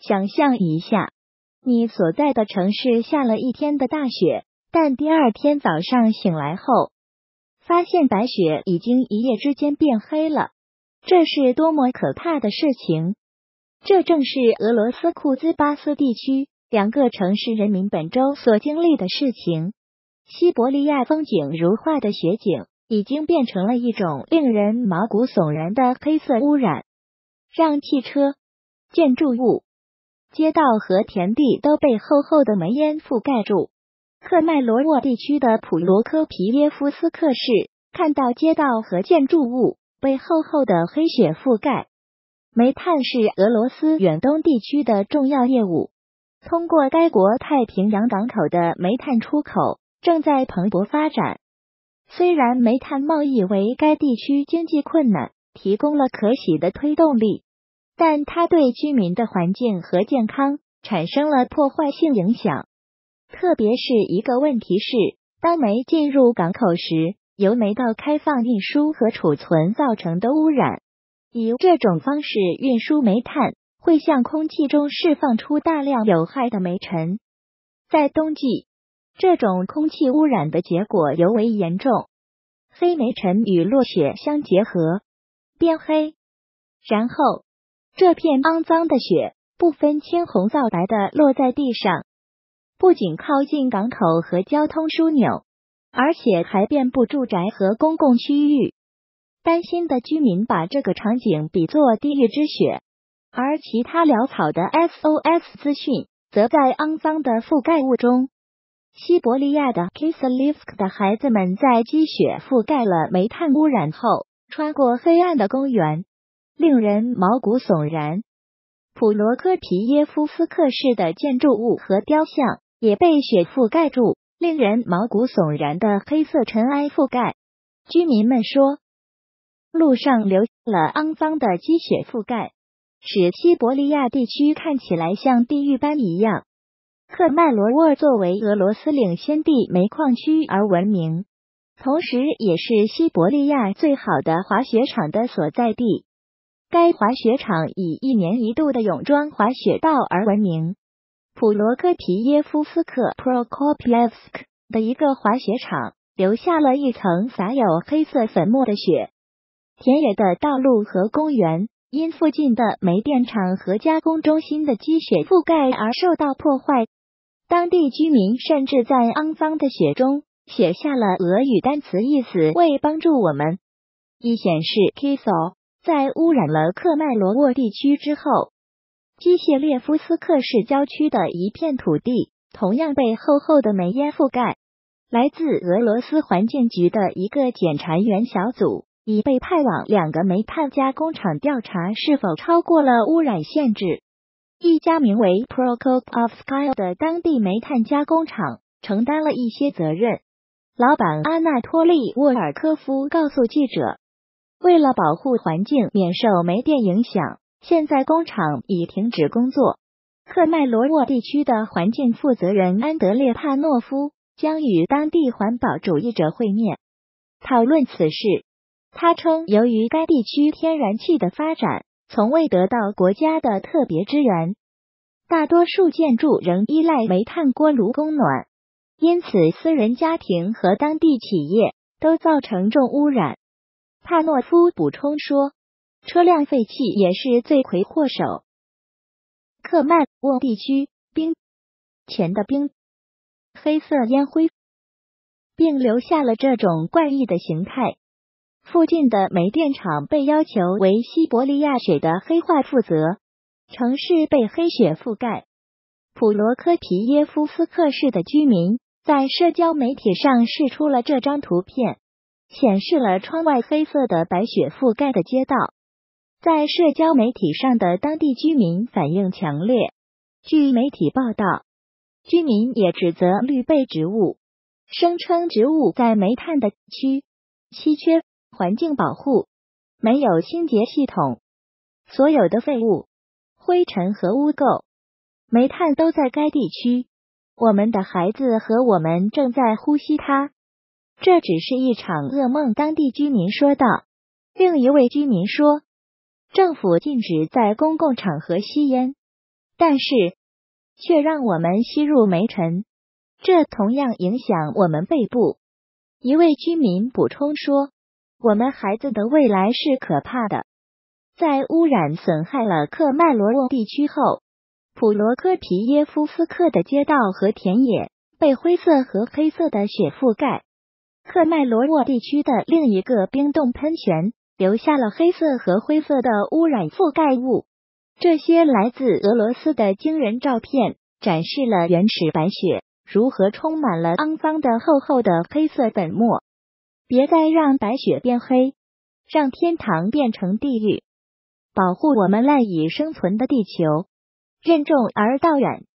想象一下，你所在的城市下了一天的大雪，但第二天早上醒来后，发现白雪已经一夜之间变黑了，这是多么可怕的事情！这正是俄罗斯库兹巴斯地区2个城市人民本周所经历的事情。西伯利亚风景如画的雪景已经变成了一种令人毛骨悚然的黑色污染，让汽车、建筑物、街道和田地都被厚厚的煤烟覆盖住。克麦罗沃地区的普罗科皮耶夫斯克市看到街道和建筑物被厚厚的黑雪覆盖。煤炭是俄罗斯远东地区的重要业务，通过该国太平洋港口的煤炭出口正在蓬勃发展。虽然煤炭贸易为该地区经济困难提供了可喜的推动力，但它对居民的环境和健康产生了破坏性影响。特别是一个问题是，当煤进入港口时，由煤道开放运输和储存造成的污染。以这种方式运输煤炭，会向空气中释放出大量有害的煤尘。在冬季，这种空气污染的结果尤为严重，黑煤尘与落雪相结合，变黑。然后，这片肮脏的雪不分青红皂白的落在地上，不仅靠近港口和交通枢纽，而且还遍布住宅和公共区域。担心的居民把这个场景比作地狱之雪，而其他潦草的 SOS 资讯则在肮脏的覆盖物中。西伯利亚的 Kislivsk 的孩子们在积雪覆盖了煤炭污染后，穿过黑暗的公园，令人毛骨悚然。普罗科皮耶夫斯克市的建筑物和雕像也被雪覆盖住，令人毛骨悚然的黑色尘埃覆盖。居民们说，路上留下了肮脏的积雪覆盖，使西伯利亚地区看起来像地狱般一样。克麦罗沃作为俄罗斯领先地煤矿区而闻名，同时也是西伯利亚最好的滑雪场的所在地。该滑雪场以1年1度的泳装滑雪道而闻名。普罗科皮耶夫斯克 Prokopyevsk 的一个滑雪场留下了一层撒有黑色粉末的雪。田野的道路和公园因附近的煤电厂和加工中心的积雪覆盖而受到破坏。当地居民甚至在肮脏的雪中写下了俄语单词，意思为帮助我们。一显示 Kisel 在污染了克麦罗沃地区之后，基谢列夫斯克市郊区的一片土地同样被厚厚的煤烟覆盖。来自俄罗斯环境局的一个检查员小组已被派往2个煤炭加工厂调查是否超过了污染限制。一家名为 Prokopyevsk 的当地煤炭加工厂承担了一些责任。老板阿纳托利沃尔科夫告诉记者，为了保护环境免受煤电影响，现在工厂已停止工作。克麦罗沃地区的环境负责人安德烈帕诺夫将与当地环保主义者会面，讨论此事。他称，由于该地区天然气的发展从未得到国家的特别支援，大多数建筑仍依赖煤炭锅炉供暖，因此私人家庭和当地企业都造成重污染。帕诺夫补充说，车辆废气也是罪魁祸首。克麦沃地区冰前的冰黑色烟灰，并留下了这种怪异的形态。附近的煤电厂被要求为西伯利亚雪的黑化负责，城市被黑雪覆盖。普罗科皮耶夫斯克市的居民在社交媒体上释出了这张图片，显示了窗外黑色的白雪覆盖的街道。在社交媒体上的当地居民反应强烈。据媒体报道，居民也指责绿背植物，声称植物在煤炭的区稀缺，环境保护，没有清洁系统，所有的废物、灰尘和污垢、煤炭都在该地区，我们的孩子和我们正在呼吸它。这只是一场噩梦，当地居民说道。另一位居民说，政府禁止在公共场合吸烟， 但是却让我们吸入煤尘，这同样影响我们背部。一位居民补充说，我们孩子的未来是可怕的。在污染损害了克麦罗沃地区后，普罗科皮耶夫斯克的街道和田野被灰色和黑色的雪覆盖。克麦罗沃地区的另一个冰冻喷泉留下了黑色和灰色的污染覆盖物。这些来自俄罗斯的惊人照片展示了原始白雪如何充满了肮脏的厚厚的黑色粉末。别再让白雪变黑，让天堂变成地狱，保护我们赖以生存的地球。任重而道远。